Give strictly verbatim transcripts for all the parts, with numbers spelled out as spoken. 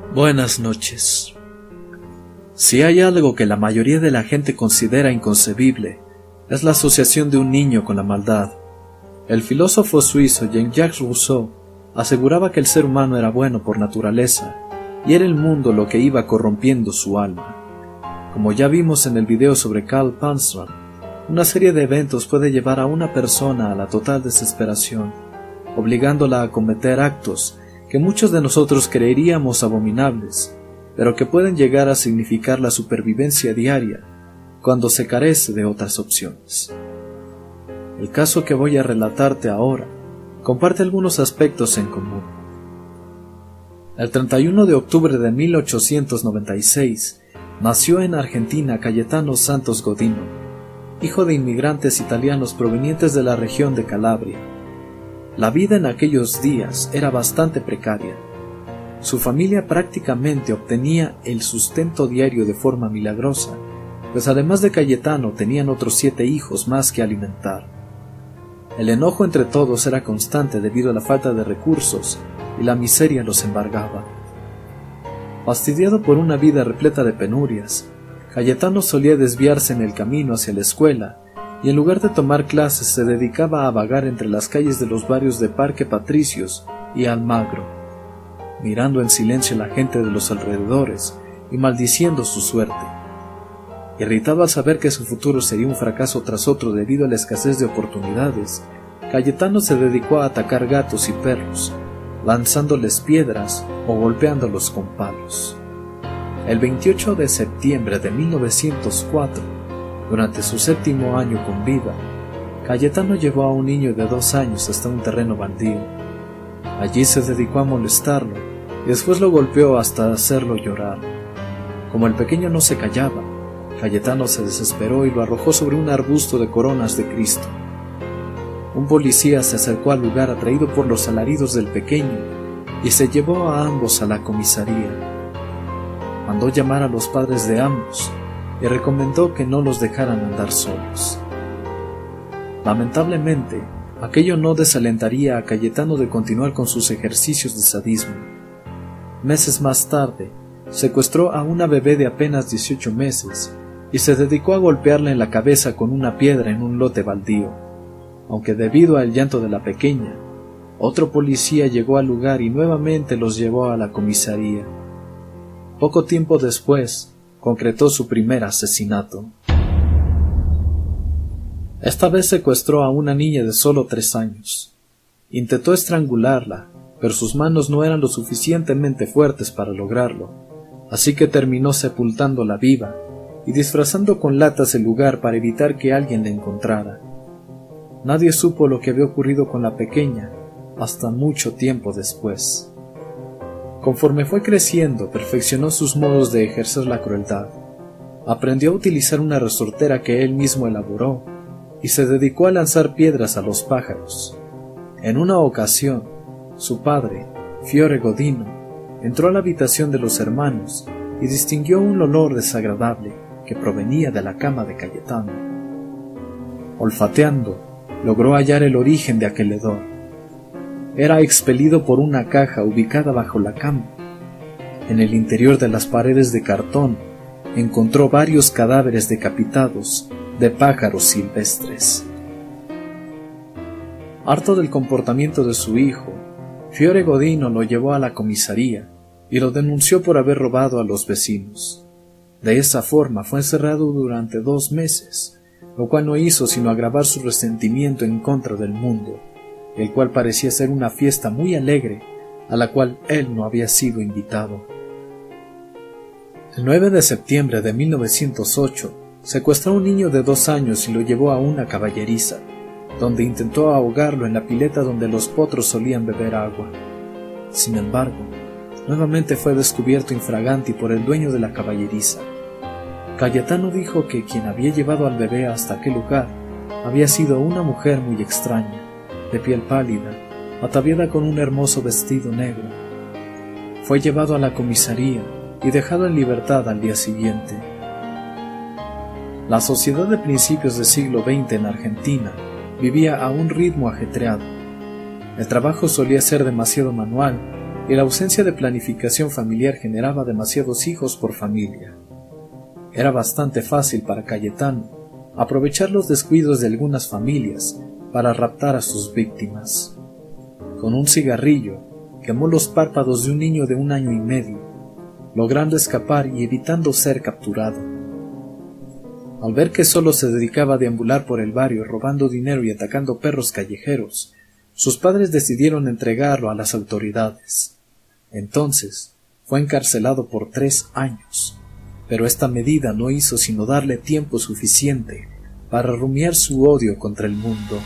Buenas noches. Si hay algo que la mayoría de la gente considera inconcebible, es la asociación de un niño con la maldad. El filósofo suizo Jean-Jacques Rousseau aseguraba que el ser humano era bueno por naturaleza, y era el mundo lo que iba corrompiendo su alma. Como ya vimos en el video sobre Karl Panzram, una serie de eventos puede llevar a una persona a la total desesperación, obligándola a cometer actos que muchos de nosotros creeríamos abominables, pero que pueden llegar a significar la supervivencia diaria cuando se carece de otras opciones. El caso que voy a relatarte ahora comparte algunos aspectos en común. El treinta y uno de octubre de mil ochocientos noventa y seis nació en Argentina Cayetano Santos Godino, hijo de inmigrantes italianos provenientes de la región de Calabria. La vida en aquellos días era bastante precaria. Su familia prácticamente obtenía el sustento diario de forma milagrosa, pues además de Cayetano tenían otros siete hijos más que alimentar. El enojo entre todos era constante debido a la falta de recursos y la miseria los embargaba. Fastidiado por una vida repleta de penurias, Cayetano solía desviarse en el camino hacia la escuela y en lugar de tomar clases se dedicaba a vagar entre las calles de los barrios de Parque Patricios y Almagro, mirando en silencio a la gente de los alrededores y maldiciendo su suerte. Irritado al saber que su futuro sería un fracaso tras otro debido a la escasez de oportunidades, Cayetano se dedicó a atacar gatos y perros, lanzándoles piedras o golpeándolos con palos. El veintiocho de septiembre de mil novecientos cuatro, durante su séptimo año con vida, Cayetano llevó a un niño de dos años hasta un terreno baldío. Allí se dedicó a molestarlo y después lo golpeó hasta hacerlo llorar. Como el pequeño no se callaba, Cayetano se desesperó y lo arrojó sobre un arbusto de coronas de Cristo. Un policía se acercó al lugar atraído por los alaridos del pequeño y se llevó a ambos a la comisaría. Mandó llamar a los padres de ambos y recomendó que no los dejaran andar solos. Lamentablemente, aquello no desalentaría a Cayetano de continuar con sus ejercicios de sadismo. Meses más tarde, secuestró a una bebé de apenas dieciocho meses y se dedicó a golpearla en la cabeza con una piedra en un lote baldío. Aunque debido al llanto de la pequeña, otro policía llegó al lugar y nuevamente los llevó a la comisaría. Poco tiempo después, concretó su primer asesinato. Esta vez secuestró a una niña de solo tres años. Intentó estrangularla, pero sus manos no eran lo suficientemente fuertes para lograrlo, así que terminó sepultándola viva y disfrazando con latas el lugar para evitar que alguien la encontrara. Nadie supo lo que había ocurrido con la pequeña hasta mucho tiempo después. Conforme fue creciendo, perfeccionó sus modos de ejercer la crueldad. Aprendió a utilizar una resortera que él mismo elaboró y se dedicó a lanzar piedras a los pájaros. En una ocasión, su padre, Fiore Godino, entró a la habitación de los hermanos y distinguió un olor desagradable que provenía de la cama de Cayetano. Olfateando, logró hallar el origen de aquel hedor. Era expelido por una caja ubicada bajo la cama. En el interior de las paredes de cartón encontró varios cadáveres decapitados de pájaros silvestres. Harto del comportamiento de su hijo, Fiore Godino lo llevó a la comisaría y lo denunció por haber robado a los vecinos. De esa forma fue encerrado durante dos meses, lo cual no hizo sino agravar su resentimiento en contra del mundo, el cual parecía ser una fiesta muy alegre a la cual él no había sido invitado. El nueve de septiembre de mil novecientos ocho secuestró a un niño de dos años y lo llevó a una caballeriza, donde intentó ahogarlo en la pileta donde los potros solían beber agua. Sin embargo, nuevamente fue descubierto infraganti por el dueño de la caballeriza. Cayetano dijo que quien había llevado al bebé hasta aquel lugar había sido una mujer muy extraña, de piel pálida, ataviada con un hermoso vestido negro. Fue llevado a la comisaría y dejado en libertad al día siguiente. La sociedad de principios del siglo veinte en Argentina vivía a un ritmo ajetreado. El trabajo solía ser demasiado manual y la ausencia de planificación familiar generaba demasiados hijos por familia. Era bastante fácil para Cayetano aprovechar los descuidos de algunas familias para raptar a sus víctimas. Con un cigarrillo, quemó los párpados de un niño de un año y medio, logrando escapar y evitando ser capturado. Al ver que solo se dedicaba a deambular por el barrio robando dinero y atacando perros callejeros, sus padres decidieron entregarlo a las autoridades. Entonces, fue encarcelado por tres años, pero esta medida no hizo sino darle tiempo suficiente para rumiar su odio contra el mundo.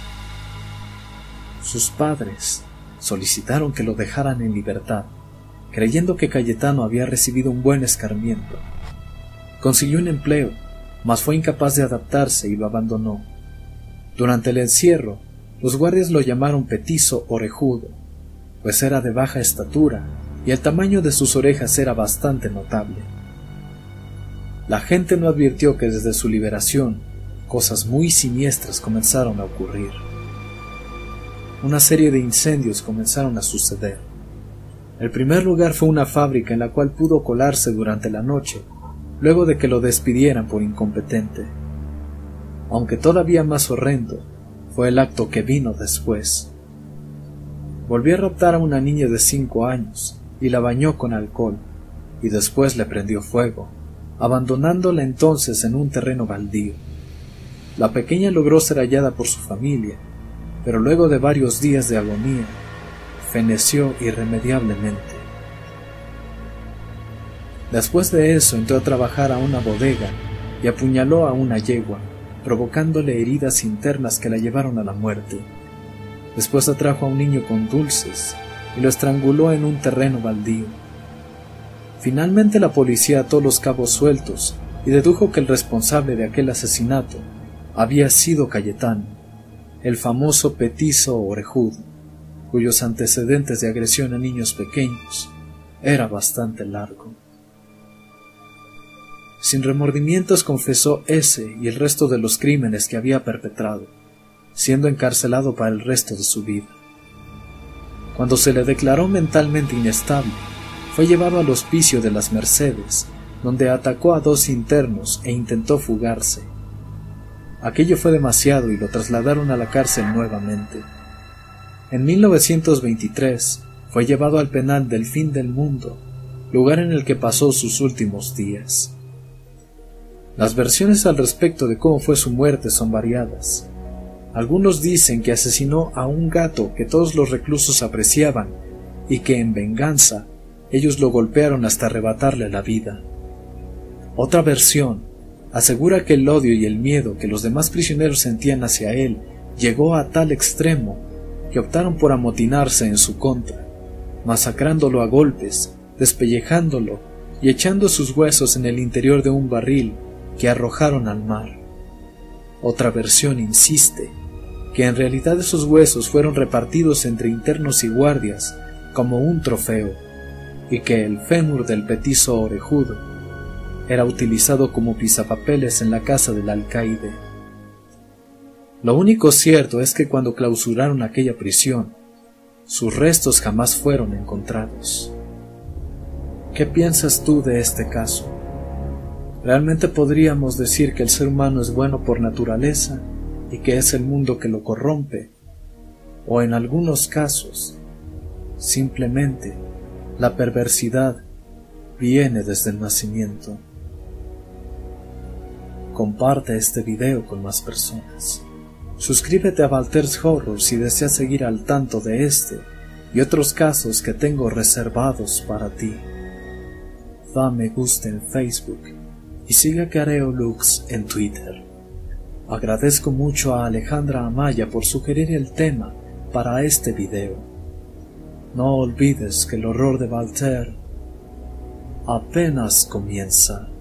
Sus padres solicitaron que lo dejaran en libertad, creyendo que Cayetano había recibido un buen escarmiento. Consiguió un empleo, mas fue incapaz de adaptarse y lo abandonó. Durante el encierro, los guardias lo llamaron petizo orejudo, pues era de baja estatura y el tamaño de sus orejas era bastante notable. La gente no advirtió que desde su liberación, cosas muy siniestras comenzaron a ocurrir. Una serie de incendios comenzaron a suceder. El primer lugar fue una fábrica en la cual pudo colarse durante la noche, luego de que lo despidieran por incompetente. Aunque todavía más horrendo, fue el acto que vino después. Volvió a raptar a una niña de cinco años y la bañó con alcohol, y después le prendió fuego, abandonándola entonces en un terreno baldío. La pequeña logró ser hallada por su familia, pero luego de varios días de agonía, feneció irremediablemente. Después de eso entró a trabajar a una bodega y apuñaló a una yegua, provocándole heridas internas que la llevaron a la muerte. Después atrajo a un niño con dulces y lo estranguló en un terreno baldío. Finalmente la policía ató los cabos sueltos y dedujo que el responsable de aquel asesinato había sido Cayetano, el famoso petizo orejudo, cuyos antecedentes de agresión a niños pequeños era bastante largo. Sin remordimientos confesó ese y el resto de los crímenes que había perpetrado, siendo encarcelado para el resto de su vida. Cuando se le declaró mentalmente inestable, fue llevado al hospicio de las Mercedes, donde atacó a dos internos e intentó fugarse. Aquello fue demasiado y lo trasladaron a la cárcel nuevamente. En mil novecientos veintitrés fue llevado al penal del Fin del Mundo, lugar en el que pasó sus últimos días. Las versiones al respecto de cómo fue su muerte son variadas. Algunos dicen que asesinó a un gato que todos los reclusos apreciaban y que en venganza ellos lo golpearon hasta arrebatarle la vida. Otra versión asegura que el odio y el miedo que los demás prisioneros sentían hacia él llegó a tal extremo que optaron por amotinarse en su contra, masacrándolo a golpes, despellejándolo y echando sus huesos en el interior de un barril que arrojaron al mar. Otra versión insiste que en realidad esos huesos fueron repartidos entre internos y guardias como un trofeo, y que el fémur del petizo orejudo era utilizado como pisapapeles en la casa del alcaide. Lo único cierto es que cuando clausuraron aquella prisión, sus restos jamás fueron encontrados. ¿Qué piensas tú de este caso? ¿Realmente podríamos decir que el ser humano es bueno por naturaleza y que es el mundo que lo corrompe? ¿O en algunos casos, simplemente, la perversidad viene desde el nacimiento? Comparte este video con más personas. Suscríbete a Valter's Horror si deseas seguir al tanto de este y otros casos que tengo reservados para ti. Da me gusta en Facebook y sigue a Careolux en Twitter. Agradezco mucho a Alejandra Amaya por sugerir el tema para este video. No olvides que el horror de Valter apenas comienza.